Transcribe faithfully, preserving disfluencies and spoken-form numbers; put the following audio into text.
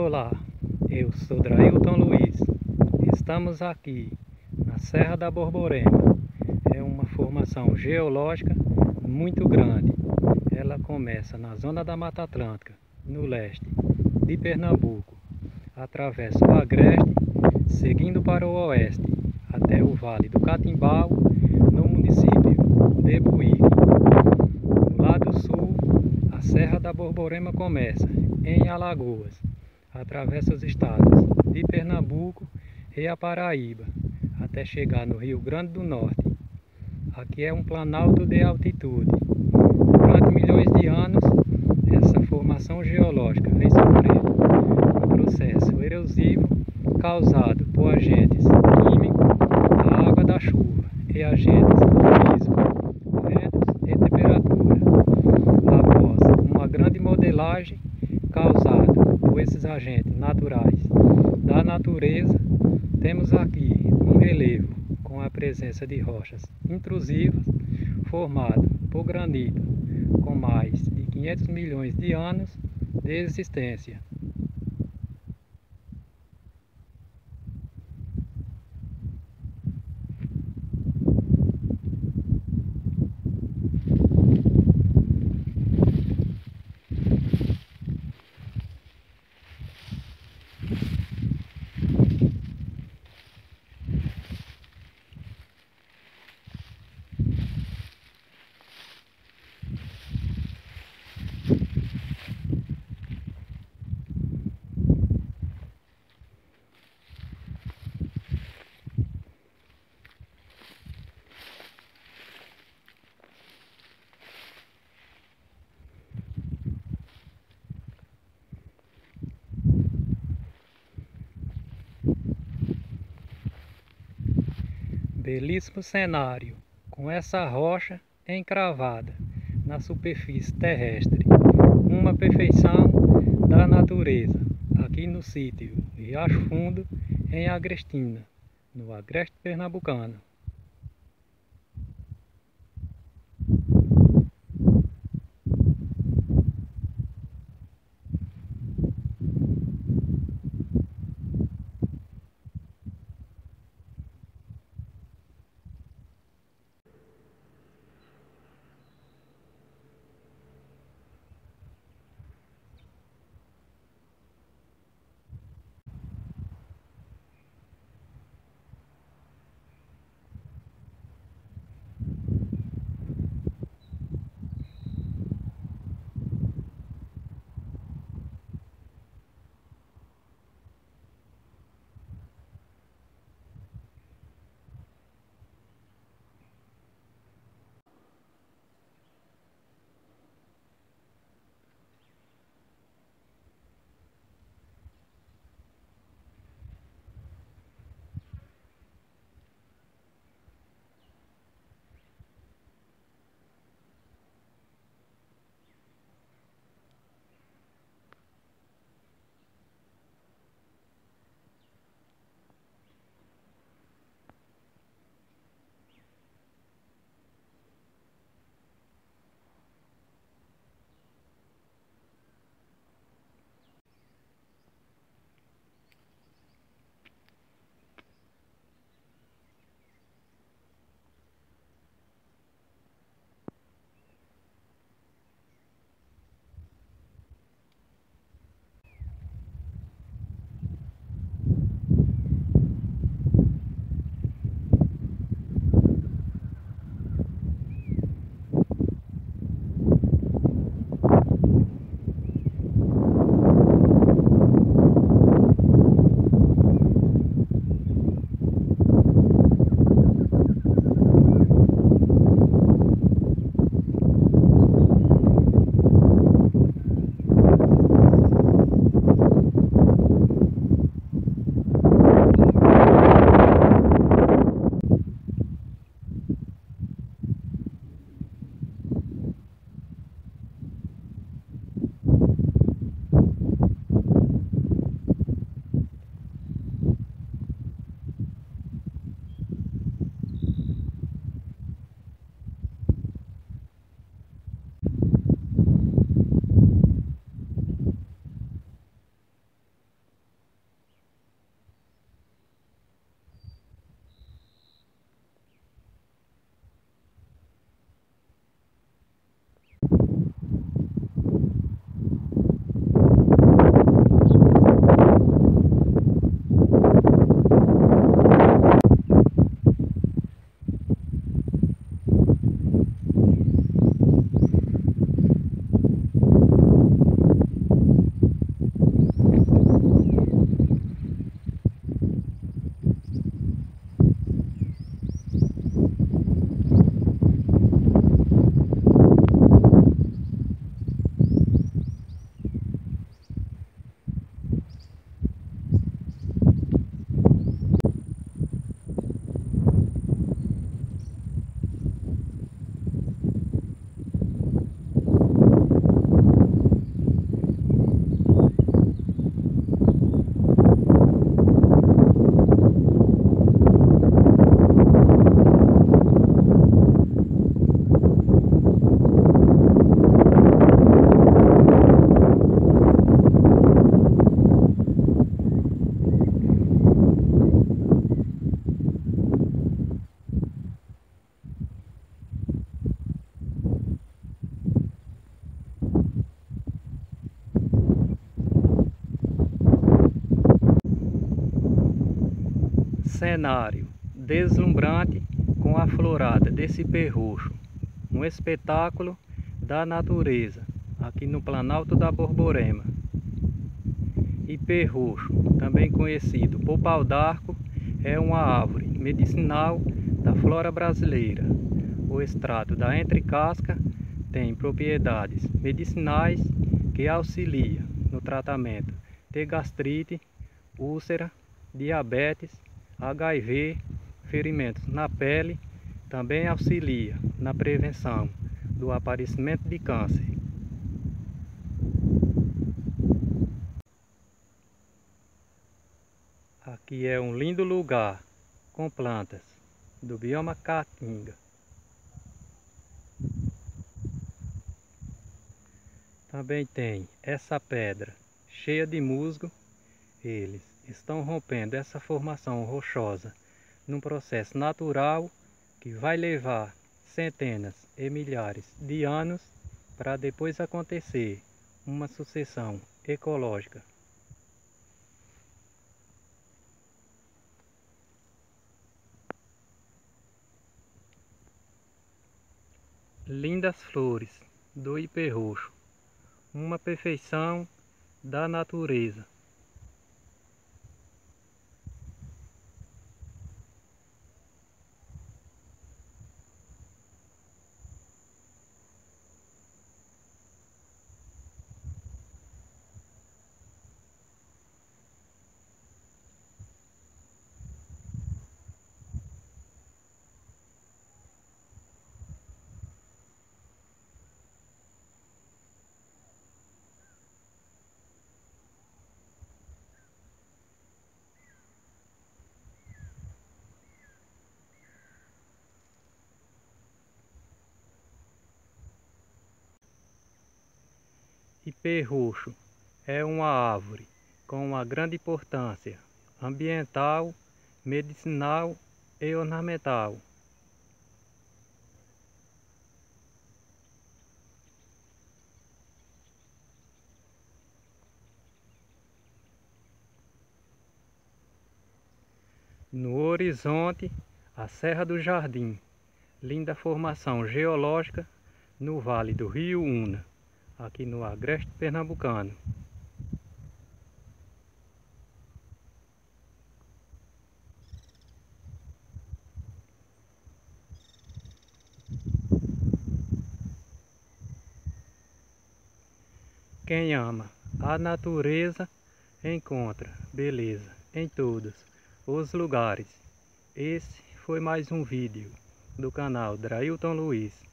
Olá, eu sou Drailton Luiz. Estamos aqui na Serra da Borborema. É uma formação geológica muito grande. Ela começa na zona da Mata Atlântica, no leste de Pernambuco, atravessa o Agreste, seguindo para o oeste, até o Vale do Catimbau, no município de Buíque. No lado sul, a Serra da Borborema começa em Alagoas, atravessa os estados de Pernambuco e a Paraíba, até chegar no Rio Grande do Norte. Aqui é um planalto de altitude. Durante milhões de anos, essa formação geológica vem sofrendo um processo erosivo causado por agentes químicos, a água da chuva e agentes físicos, ventos e temperatura. Após uma grande modelagem causada por esses agentes naturais da natureza, temos aqui um relevo com a presença de rochas intrusivas formado por granito com mais de quinhentos milhões de anos de existência. Belíssimo cenário, com essa rocha encravada na superfície terrestre. Uma perfeição da natureza, aqui no sítio Riacho Fundo, em Agrestina, no Agreste Pernambucano. cenário deslumbrante com a florada desse Ipê roxo, um espetáculo da natureza aqui no Planalto da Borborema. Ipê roxo, também conhecido por pau-d'arco, é uma árvore medicinal da flora brasileira. O extrato da entrecasca tem propriedades medicinais que auxilia no tratamento de gastrite, úlcera, diabetes, H I V, ferimentos na pele, também auxilia na prevenção do aparecimento de câncer. Aqui é um lindo lugar com plantas do bioma Caatinga. Também tem essa pedra cheia de musgo. Eles estão rompendo essa formação rochosa num processo natural que vai levar centenas e milhares de anos para depois acontecer uma sucessão ecológica. Lindas flores do Ipê roxo, uma perfeição da natureza. Ipê roxo é uma árvore com uma grande importância ambiental, medicinal e ornamental. No horizonte, a Serra do Jardim, linda formação geológica no vale do Rio Una, aqui no agreste pernambucano. Quem ama a natureza encontra beleza em todos os lugares. Esse foi mais um vídeo do canal Drailton Luiz.